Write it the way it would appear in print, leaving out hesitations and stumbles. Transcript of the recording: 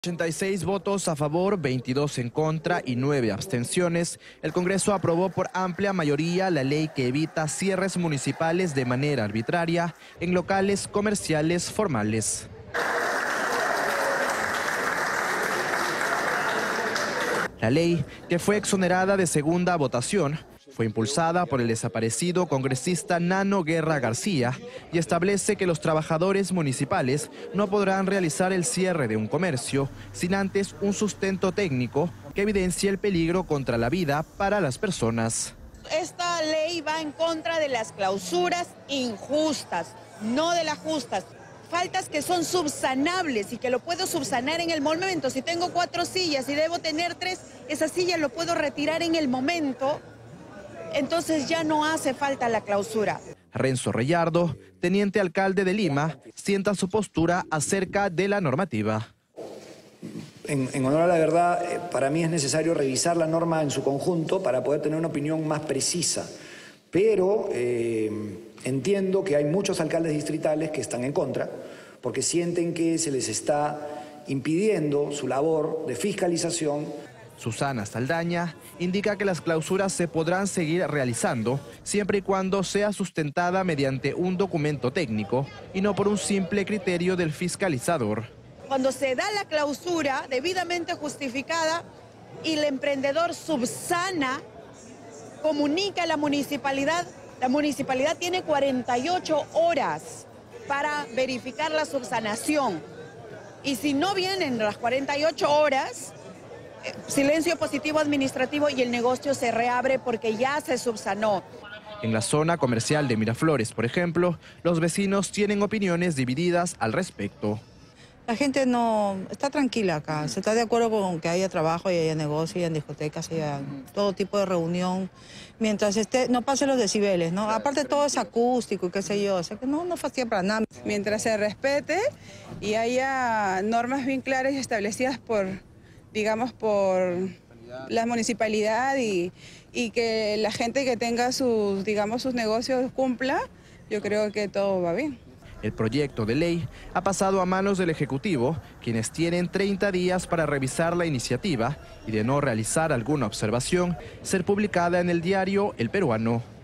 86 votos a favor, 22 en contra y 9 abstenciones. El Congreso aprobó por amplia mayoría la ley que evita cierres municipales de manera arbitraria en locales comerciales formales. La ley, que fue exonerada de segunda votación, fue impulsada por el desaparecido congresista Nano Guerra García y establece que los trabajadores municipales no podrán realizar el cierre de un comercio sin antes un sustento técnico que evidencie el peligro contra la vida para las personas. Esta ley va en contra de las clausuras injustas, no de las justas. Faltas que son subsanables y que lo puedo subsanar en el momento. Si tengo 4 sillas y debo tener 3, esa silla lo puedo retirar en el momento. Entonces ya no hace falta la clausura. Renzo Reyardo, teniente alcalde de Lima, sienta su postura acerca de la normativa. En honor a la verdad, para mí es necesario revisar la norma en su conjunto para poder tener una opinión más precisa. Pero entiendo que hay muchos alcaldes distritales que están en contra, porque sienten que se les está impidiendo su labor de fiscalización. Susana Saldaña indica que las clausuras se podrán seguir realizando siempre y cuando sea sustentada mediante un documento técnico y no por un simple criterio del fiscalizador. Cuando se da la clausura debidamente justificada y el emprendedor subsana, comunica a la municipalidad tiene 48 horas para verificar la subsanación. Y si no vienen las 48 horas, silencio positivo administrativo y el negocio se reabre porque ya se subsanó. En la zona comercial de Miraflores, por ejemplo, los vecinos tienen opiniones divididas al respecto. La gente no está tranquila acá, se está de acuerdo con que haya trabajo y haya negocio, y haya discotecas, y haya todo tipo de reunión, mientras no pasen los decibeles, ¿no? Aparte todo es acústico y qué sé yo, o sea que no fastidia para nada. Mientras se respete y haya normas bien claras y establecidas por la municipalidad y que la gente que tenga sus negocios cumpla, yo creo que todo va bien. El proyecto de ley ha pasado a manos del Ejecutivo, quienes tienen 30 días para revisar la iniciativa y, de no realizar alguna observación, ser publicada en el diario El Peruano.